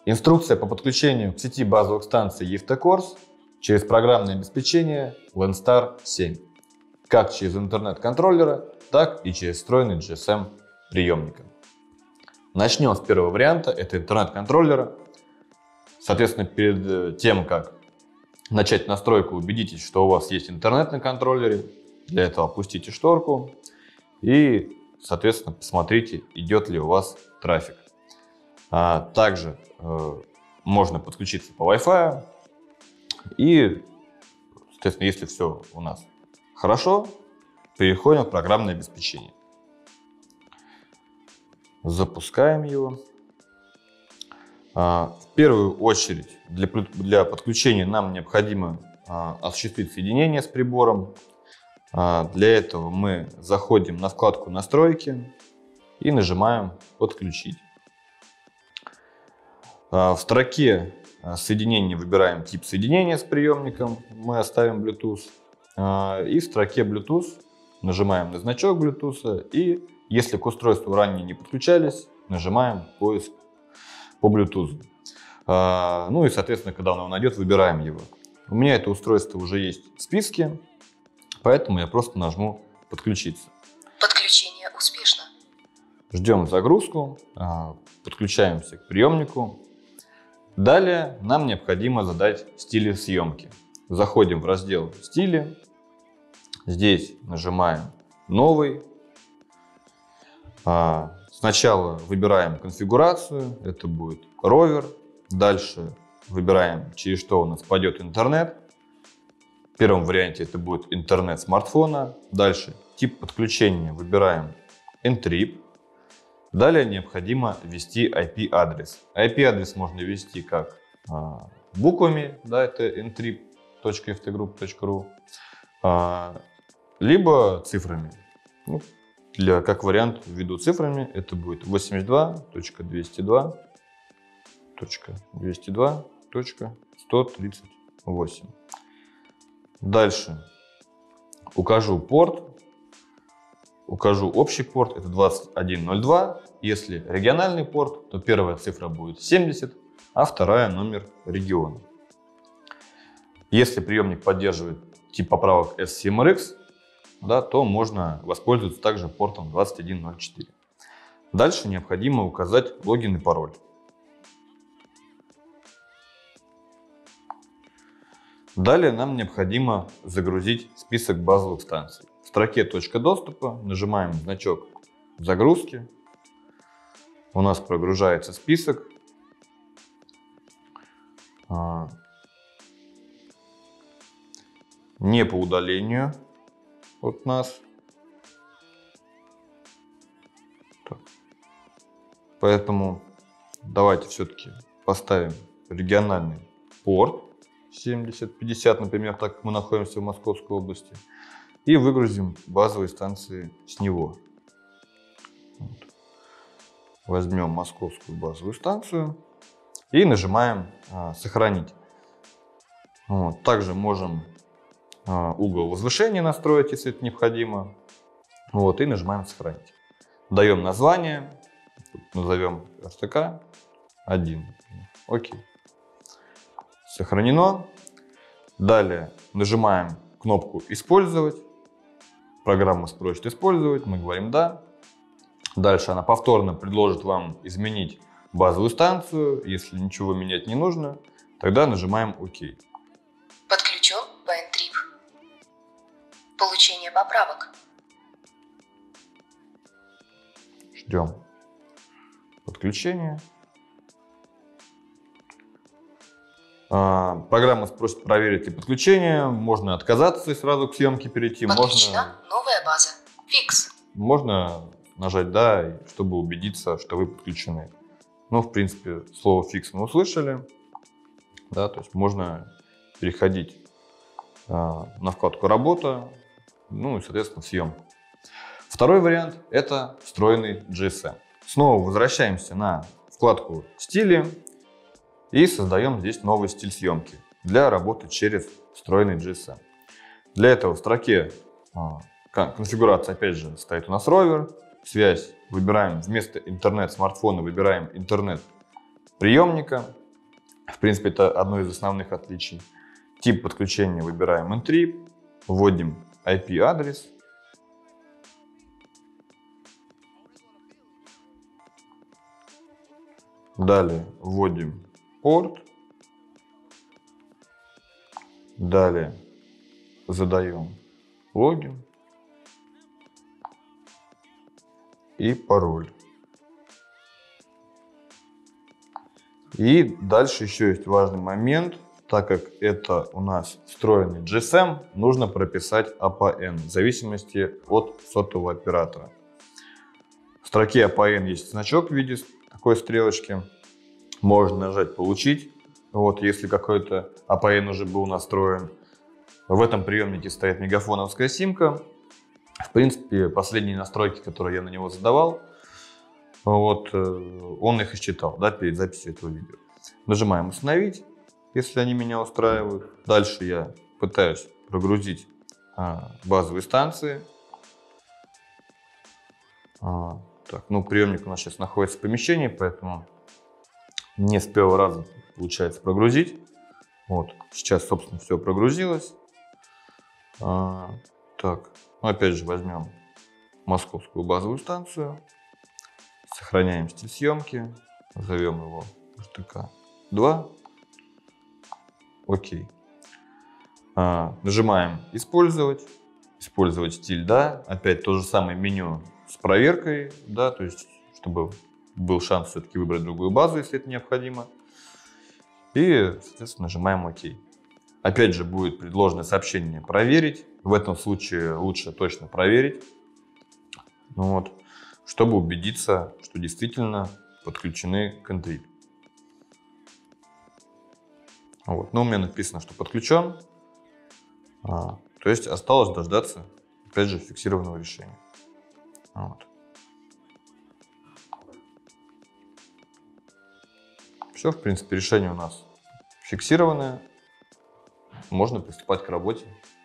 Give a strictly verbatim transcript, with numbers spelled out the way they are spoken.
Инструкция по подключению к сети базовых станций EFTECORS через программное обеспечение LANSTAR семь. Как через интернет-контроллера, так и через встроенный джи эс эм приемника. Начнем с первого варианта, это интернет-контроллера. Соответственно, перед тем, как начать настройку, убедитесь, что у вас есть интернет на контроллере. Для этого опустите шторку и, соответственно, посмотрите, идет ли у вас трафик. А также э, можно подключиться по Wi-Fi. И, соответственно, если все у нас хорошо, переходим в программное обеспечение. Запускаем его. В первую очередь для, для подключения нам необходимо осуществить соединение с прибором. Для этого мы заходим на вкладку «Настройки» и нажимаем «Подключить». В строке соединения выбираем тип соединения с приемником, мы оставим Bluetooth. И в строке Bluetooth нажимаем на значок Bluetooth, и если к устройству ранее не подключались, нажимаем «Поиск по Bluetooth». Ну и, соответственно, когда он найдет, выбираем его. У меня это устройство уже есть в списке, поэтому я просто нажму «Подключиться». Подключение успешно. Ждем загрузку, подключаемся к приемнику. Далее нам необходимо задать стили съемки. Заходим в раздел «Стили». Здесь нажимаем «Новый». Сначала выбираем конфигурацию, это будет ровер. Дальше выбираем, через что у нас пойдет интернет. В первом варианте это будет интернет смартфона. Дальше тип подключения выбираем N-Trip. Далее необходимо ввести ай пи-адрес. ай пи-адрес можно ввести как а, буквами, да, это эн трип точка эф ти груп точка ру, а, либо цифрами. Ну, для, как вариант введу цифрами, это будет восемьдесят два точка двести два точка двести два точка сто тридцать восемь. Дальше укажу порт. Укажу общий порт, это двадцать один ноль два. Если региональный порт, то первая цифра будет семьдесят, а вторая номер региона. Если приемник поддерживает тип поправок эс си эм ар икс, да, то можно воспользоваться также портом двадцать один ноль четыре. Дальше необходимо указать логин и пароль. Далее нам необходимо загрузить список базовых станций. В строке «Точка доступа» нажимаем значок загрузки. У нас прогружается список. Не по удалению от нас. Так. Поэтому давайте все-таки поставим региональный порт семьдесят пятьдесят, например, так как мы находимся в Московской области. И выгрузим базовые станции с него. Вот. Возьмем московскую базовую станцию и нажимаем а, «Сохранить». Вот. Также можем а, угол возвышения настроить, если это необходимо. Вот. И нажимаем «Сохранить». Даем название, назовем эр тэ ка один. Окей. Сохранено. Далее нажимаем кнопку «Использовать». Программа спросит использовать, мы говорим «Да». Дальше она повторно предложит вам изменить базовую станцию. Если ничего менять не нужно, тогда нажимаем «Ок». Подключен по N-Trip. Получение поправок. Ждем подключения. Программа спросит, проверить ли подключение. Можно отказаться и сразу к съемке перейти. Подключена можно... новая база. Фикс. Можно нажать «Да», чтобы убедиться, что вы подключены. Ну, в принципе, слово «фикс» мы услышали. Да, то есть можно переходить а, на вкладку «Работа», ну и, соответственно, съемку. Второй вариант – это встроенный джи эс эм. Снова возвращаемся на вкладку «Стили» и создаем здесь новый стиль съемки для работы через встроенный джи эс эм. Для этого в строке а, конфигурация, опять же, стоит у нас ровер. Связь выбираем вместо интернет смартфона, выбираем интернет приемника. В принципе, это одно из основных отличий. Тип подключения выбираем N-трип, вводим ай пи-адрес. Далее вводим порт. Далее задаем логин и пароль. И дальше еще есть важный момент. Так как это у нас встроенный джи эс эм, нужно прописать эй пи ай эн в зависимости от сотового оператора. В строке эй пи ай эн есть значок в виде такой стрелочки. Можно нажать «Получить». Вот, если какой-то эй пи ай эн уже был настроен. В этом приемнике стоит мегафоновская симка. В принципе, последние настройки, которые я на него задавал, вот, он их и считал, да, перед записью этого видео. Нажимаем «Установить», если они меня устраивают. Дальше я пытаюсь прогрузить а, базовые станции. А, так, ну, приемник у нас сейчас находится в помещении, поэтому не с первого раза получается прогрузить. Вот, сейчас, собственно, все прогрузилось. А, так, ну, опять же возьмем московскую базовую станцию. Сохраняем стиль съемки. Назовем его эр тэ ка два. Окей. А, нажимаем «Использовать». Использовать стиль «Да». Опять то же самое меню с проверкой, да, то есть, чтобы был шанс все-таки выбрать другую базу, если это необходимо. И, соответственно, нажимаем «Ок». Опять же будет предложено сообщение «Проверить». В этом случае лучше точно проверить, вот, чтобы убедиться, что действительно подключены к N-трип. Вот. Но у меня написано, что подключен. А, то есть осталось дождаться, опять же, фиксированного решения. Вот. Все, в принципе, решение у нас фиксированное. Можно приступать к работе.